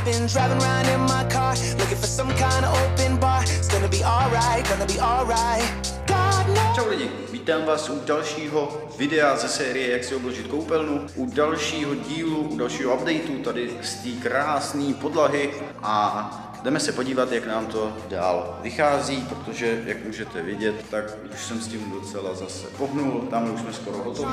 been driving around in my car, looking for some kind of open bar. It's gonna be alright, gonna be alright. Čau lidi, vítám vás u dalšího videa ze série Jak si obložit koupelnu, u dalšího dílu, u dalšího updateu tady z té krásné podlahy a jdeme se podívat, jak nám to dál vychází, protože jak můžete vidět, tak už jsem s tím docela zase pohnul, tam už jsme skoro hotoví.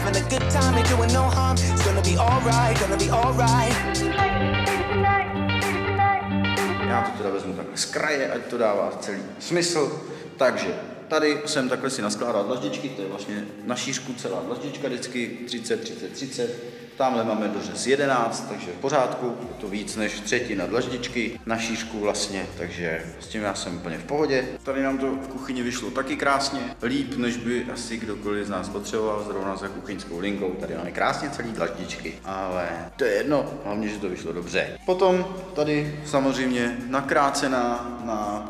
Já to teda vezmu takhle z kraje, ať to dává celý smysl, takže tady jsem takhle si naskládal dlaždičky, to je vlastně na šířku celá dlaždička vždycky 30, 30, 30. Tamhle máme dořez 11, takže v pořádku, je to víc než třetina dlaždičky na šířku vlastně, takže s tím já jsem úplně v pohodě. Tady nám to v kuchyni vyšlo taky krásně, líp než by asi kdokoliv z nás potřeboval, zrovna za kuchyňskou linkou, tady máme krásně celý dlaždičky, ale to je jedno, hlavně, že to vyšlo dobře. Potom tady samozřejmě nakrácená na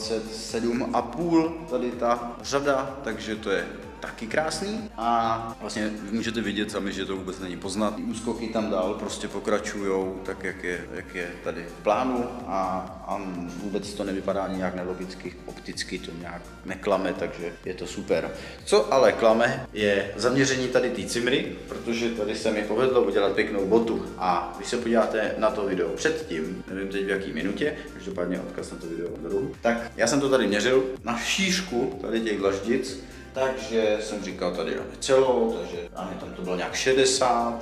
27,5 tady ta řada, takže to je taky krásný a vlastně můžete vidět sami, že to vůbec není poznat. Úskoky tam dál prostě pokračujou tak, jak je tady v plánu a vůbec to nevypadá nějak nelogicky, opticky to nějak neklame, takže je to super. Co ale klame je zaměření tady té cimry, protože tady se mi povedlo udělat pěknou botu a když se podíváte na to video předtím, nevím teď v jaký minutě, každopádně odkaz na to video v druhu, tak já jsem to tady měřil na šířku tady těch dlaždic. Takže jsem říkal, tady dáme celou, takže tam to bylo nějak 60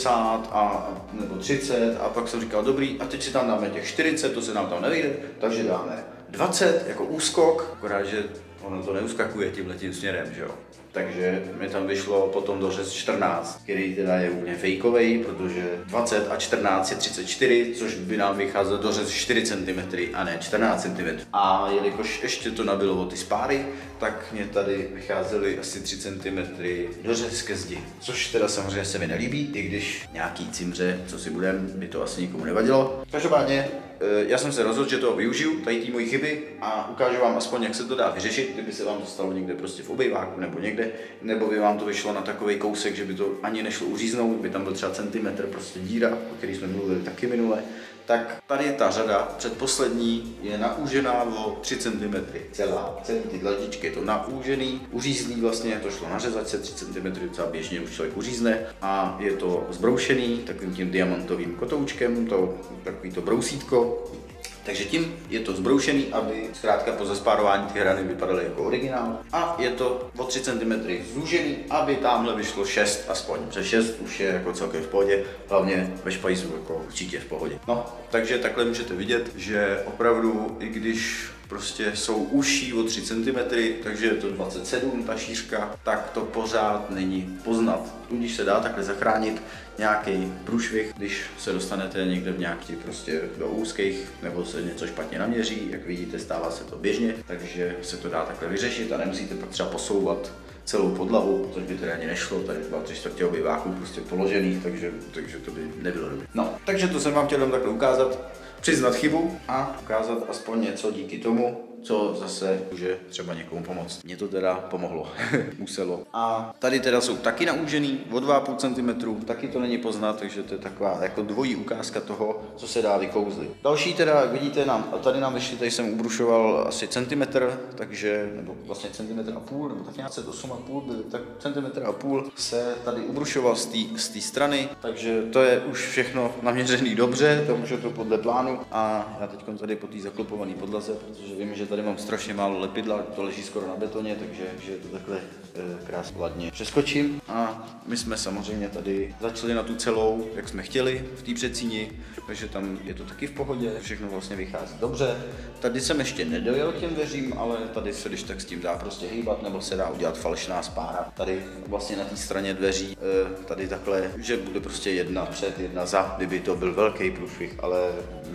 nebo 30 a pak jsem říkal, dobrý, a teď si tam dáme těch 40, to se nám tam nevyjde, takže dáme 20 jako úskok, akorát, že ono to neuskakuje tímhletím směrem, že jo. Takže mi tam vyšlo potom dořez 14, který teda je úplně fejkovej, protože 20 a 14 je 34, což by nám vycházelo dořez 4 cm a ne 14 cm. A jelikož ještě to nabylo o ty spáry, tak mě tady vycházely asi 3 cm dořez ke zdi, což teda samozřejmě se mi nelíbí, i když nějaký cimře, co si budem, by to asi nikomu nevadilo. Každopádně já jsem se rozhodl, že toho využiju, tady ty mojí chyby a ukážu vám aspoň, jak se to dá vyřešit, kdyby se vám to stalo někde prostě v obejváku nebo někde, nebo by vám to vyšlo na takový kousek, že by to ani nešlo uříznout, by tam byl třeba centimetr prostě díra, o který jsme mluvili taky minule. Tak tady ta řada předposlední je naúžená o 3 cm. Celý ty dlaždičky je to naúžený, uřízlý vlastně, to šlo nařezat se 3 cm, docela běžně už člověk uřízne a je to zbroušený takovým tím diamantovým kotoučkem, takový to brousítko. Takže tím je to zbroušený, aby zkrátka po zespárování ty hrany vypadaly jako originál. A je to o 3 cm zúžený, aby tamhle vyšlo 6 aspoň. Přes 6 už je jako celkem v pohodě, hlavně ve špajzu jako určitě v pohodě. No, takže takhle můžete vidět, že opravdu, i když prostě jsou uší o 3 cm, takže je to 27 ta šířka, tak to pořád není poznat. Tudíž se dá takhle zachránit nějaký průšvih, když se dostanete někde v nějaký prostě do úzkých, nebo se něco špatně naměří, jak vidíte, stává se to běžně, takže se to dá takhle vyřešit a nemusíte pak třeba posouvat celou podlahu, což by teda ani nešlo, tady byla 3/4 obýváků prostě položených, takže to by nebylo dobré. No, takže to jsem vám chtěl jenom takhle ukázat, přiznat chybu a ukázat aspoň něco díky tomu, co zase může třeba někomu pomoct. Mně to teda pomohlo, muselo. A tady teda jsou taky naúžený o 2,5 cm, taky to není poznat, takže to je taková jako dvojí ukázka toho, co se dá vykouzlit. Další teda, jak vidíte, tady nám vyšli, tady jsem ubrušoval asi centimetr, takže, nebo vlastně centimetr a půl, nebo tak nějak 8,5 byly, tak centimetr a půl se tady ubrušoval z té strany, takže to je už všechno naměřený dobře, to už je to podle plánu a já teď tady po té zaklopované podlaze, protože vím, že tady mám strašně málo lepidla, to leží skoro na betoně, takže to takhle krásně ladně přeskočím. A my jsme samozřejmě tady začali na tu celou, jak jsme chtěli v té předsíni, takže tam je to taky v pohodě, všechno vlastně vychází dobře. Tady jsem ještě nedojel k těm dveřím, ale tady se když tak s tím dá prostě hýbat, nebo se dá udělat falešná spára. Tady vlastně na té straně dveří, tady takhle, že bude prostě jedna před, jedna za, kdyby to byl velký průšvih, ale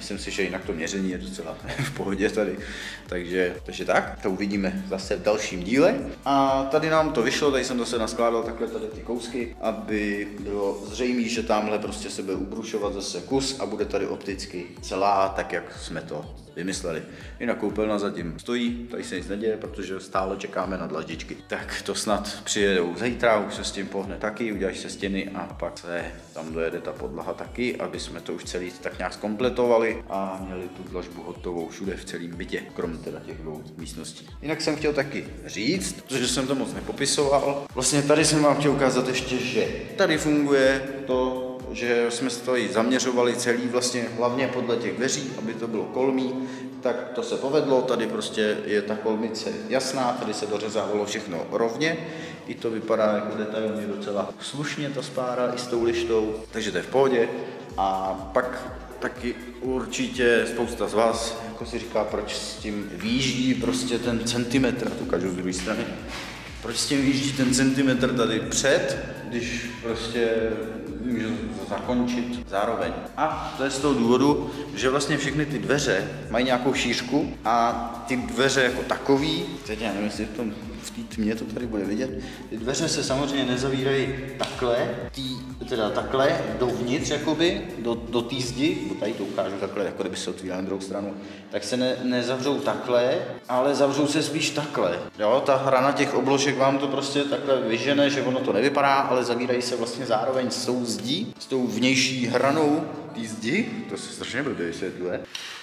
myslím si, že jinak to měření je docela v pohodě tady. Takže tak, to uvidíme zase v dalším díle. A tady nám to vyšlo, tady jsem zase naskládal takhle tady ty kousky, aby bylo zřejmé, že tamhle prostě se bude ubrušovat zase kus a bude tady opticky celá, tak jak jsme to vymysleli. Jinak koupelna zatím stojí, tady se nic neděje, protože stále čekáme na dlaždičky. Tak to snad přijedou zítra, už se s tím pohne taky, uděláš se stěny a pak se tam dojede ta podlaha taky, aby jsme to už celý tak nějak zkompletovali a měli tu dlažbu hotovou všude v celém bytě, krom teda těch dvou místností. Jinak jsem chtěl taky říct, protože jsem to moc nepopisoval. Vlastně tady jsem vám chtěl ukázat ještě, že tady funguje to, že jsme se tady zaměřovali celý vlastně hlavně podle těch dveří, aby to bylo kolmý, tak to se povedlo, tady prostě je ta kolmice jasná, tady se dořezávalo všechno rovně, i to vypadá jako detailně docela slušně ta spára i s tou lištou, takže to je v pohodě. A pak taky určitě spousta z vás jako si říká, proč s tím výjíždí prostě ten centimetr, to ukážu z druhé strany, proč s tím výjíždí ten centimetr tady před, když prostě může zakončit zároveň. A to je z toho důvodu, že vlastně všechny ty dveře mají nějakou šířku a ty dveře jako takový, teď já nevím, jestli v té tmě to tady bude vidět, ty dveře se samozřejmě nezavírají takhle, teda takhle dovnitř jakoby, do té zdi, tady to ukážu takhle, jako kdyby se otvírala na druhou stranu, tak se nezavřou takhle, ale zavřou se spíš takhle. Jo, ta hrana těch obložek vám to prostě takhle vyžene, že ono to nevypadá, ale zavírají se vlastně zároveň s tou zdí, s tou vnější hranou té zdi, to se strašně blbě vysvětluje.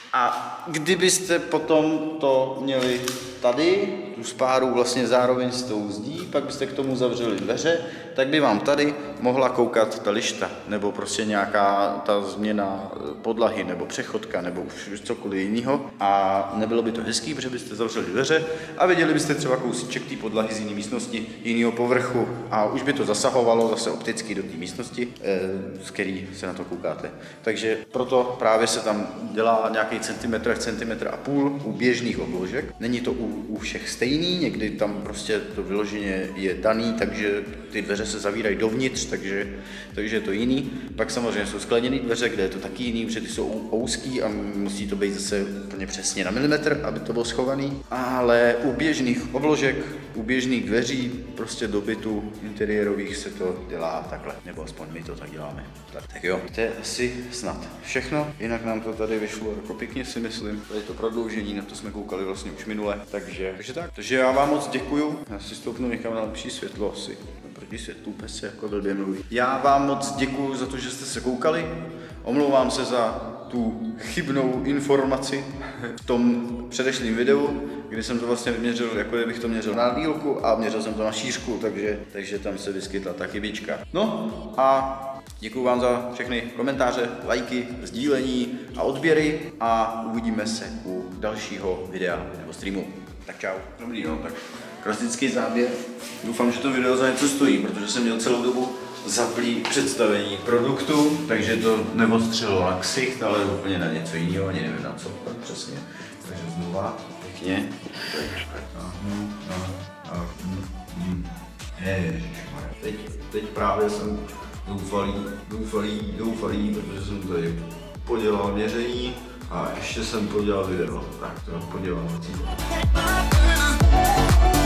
A kdybyste potom to měli tady, tu spáru vlastně zároveň s tou zdí, pak byste k tomu zavřeli dveře, tak by vám tady mohla koukat ta lišta, nebo prostě nějaká ta změna podlahy, nebo přechodka, nebo už cokoliv jiného. A nebylo by to hezký, protože byste zavřeli dveře a viděli byste třeba kousíček té podlahy z jiné místnosti, jiného povrchu a už by to zasahovalo zase opticky do té místnosti, z který se na to koukáte. Takže proto právě se tam dělá nějaký centimetr a půl u běžných obložek. Není to u všech stejný, někdy tam prostě to vyloženě je daný, takže ty dveře se zavírají dovnitř, takže je to jiný. Pak samozřejmě jsou skleněné dveře, kde je to taky jiný, protože ty jsou úzký a musí to být zase úplně přesně na milimetr, aby to bylo schovaný. Ale u běžných obložek, u běžných dveří, prostě do bytu interiérových se to dělá takhle, nebo aspoň my to tak děláme. Tak jo, to je asi snad všechno, jinak nám to tady vyšlo jako pěkně, si myslím. Tady to prodloužení, na to jsme koukali vlastně už minule, takže tak. Takže já vám moc děkuju, já si stoupnu někam na lepší světlo asi. Proti světlu se jako blbě mluví. Já vám moc děkuju za to, že jste se koukali. Omlouvám se za tu chybnou informaci v tom předešlém videu, kdy jsem to vlastně vyměřil, jako kdybych to měřil na dílku a měřil jsem to na šířku, takže tam se vyskytla ta chybička. No a děkuju vám za všechny komentáře, lajky, sdílení a odběry a uvidíme se u dalšího videa nebo streamu. Tak čau. Dobrý, no, tak klasický záběr. Doufám, že to video za něco stojí, protože jsem měl celou dobu zaplý představení produktu, takže to neodstřelilo na ksicht, ale úplně na něco jiného, ani nevím na co přesně. Takže znova, pěkně. Teď právě jsem doufalý, protože jsem tady podělal měření a ještě jsem podělal video. Tak to podělal.